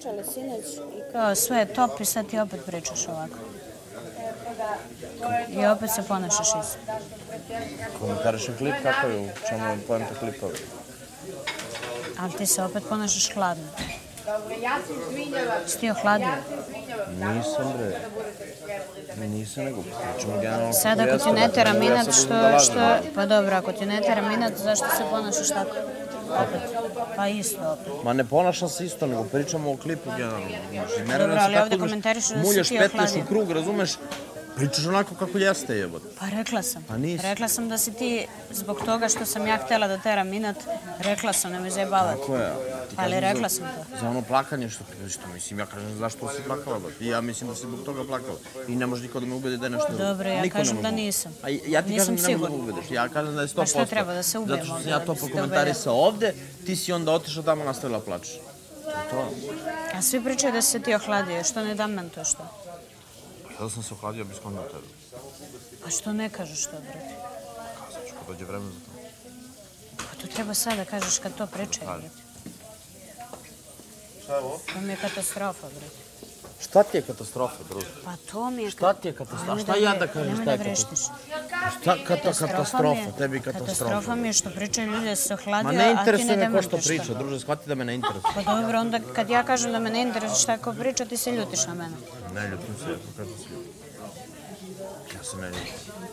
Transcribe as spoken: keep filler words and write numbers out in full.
pričali sinoć i kao sve je top i sad ti opet pričaš ovako. I opet se ponašaš isto. Komentariš je klip kako je, u čemu je poenta klipa. Ali ti se opet ponašaš hladno. Si ti ohladio? Nisam, bre. Nisam, nego pričamo generalno. Sad ako ti ne tera minat, što, što... Pa dobro, ako ti ne tera minat, zašto se ponašaš tako? Opet. Pa isto opet. Ma ne ponašam se isto, nego pričamo o klipu generalno. Dobro, ali ovdje komentarišu da si ti muljaš petneš ohladio. u krug, razumeš? Pričaš onako kako jeste, jebot. Pa rekla sam. Pa nisi. Rekla sam da si ti, zbog toga što sam ja htjela da teram minat, rekla sam, nemoj zajebavati. Tako je. Ali rekla sam to. Za ono plakanje što ti što mislim, ja kažem zašto si plakala, bro. I ja mislim da si zbog toga plakala. I ne može niko da me ubedi da je nešto... Dobro, ja kažem da nisam. A ja ti kažem da ne mogu da me ubediš. Ja kažem da je sto posto. Pa što treba, da se ubijem ovdje? Zato što ovdje, sam ja to da se prokomentarisao ovdje, ti si onda otišao tamo nastavila plačeš. To je to. A svi pričaju da si se ti ohladio, što ne dam men to što? Kada sam se ohladio, bi sklonio tebe. A što ne kažeš to, brate? Kazat ću, kad dođe vreme za to. Pa to treba sad da kažeš kad to pričaju, brate. Šta je ovo? To mi je katastrofa, brate. Šta ti je katastrofa, druže? Pa to mi je... Šta ti je katastrofa? Šta ja da kažem šta je katastrofa? Šta kata katastrofa? Tebi katastrofa. Katastrofa mi je što pričaju ljudi da se ohladio, Ma ne a ti ne interesuje me ko demantiš što to. priča, druže, shvati da me ne interesuje. Pa dobro, onda kad ja kažem da me ne interesuje šta ko priča, ti se ljutiš na mene. Ne ljutim se, ako kažem se ljutim. Ja se ne ljutim.